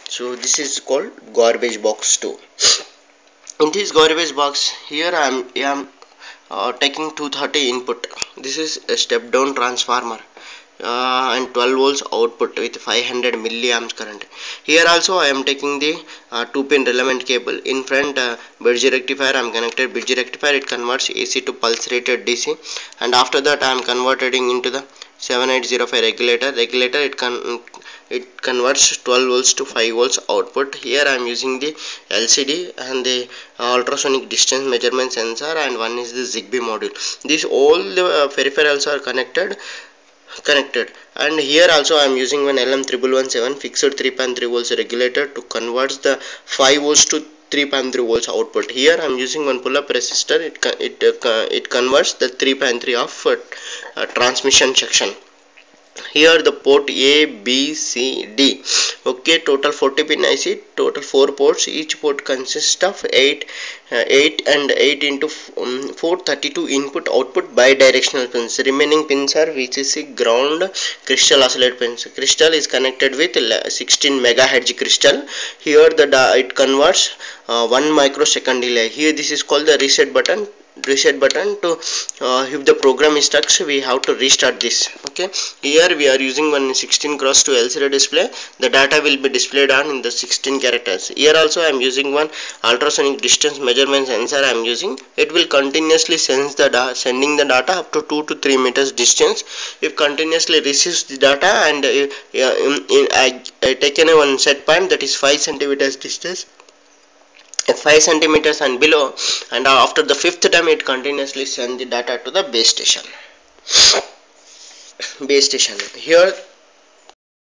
So this is called garbage box 2. In this garbage box, here I am taking 230 input. This is a step down transformer and 12 volts output with 500 milliamps current. Here also I am taking the 2-pin relevant cable. In front bridge rectifier I am connected bridge rectifier. It converts AC to pulse rated DC, and after that I am converting into the 7805 regulator. It converts 12 volts to 5 volts output. Here I am using the LCD and the ultrasonic distance measurement sensor, and one is the Zigbee module. These all the peripherals are connected, and here also I am using one LM3117 fixed 3.3 volts regulator to convert the 5 volts to 3.3 volts output. Here I am using one pull-up resistor. It converts the 3.3 of transmission section. Here the port A, B, C, D. Okay, total 40 pin IC, total 4 ports. Each port consists of 8 and 8 into 4, 32 input output bidirectional pins. Remaining pins are VCC, ground, crystal oscillator pins. Crystal is connected with 16 megahertz crystal. Here it converts 1 microsecond delay. Here this is called the reset button to if the program is stuck, we have to restart this. Okay, here we are using one 16x2 LCD display. The data will be displayed on in the 16 characters. Here also I am using one ultrasonic distance measurement sensor. I am using it will continuously sense the sending the data up to 2 to 3 meters distance. If continuously receives the data, and I taken a one set point that is 5 centimeters distance, 5 centimeters and below, and after the 5th time it continuously send the data to the base station. Here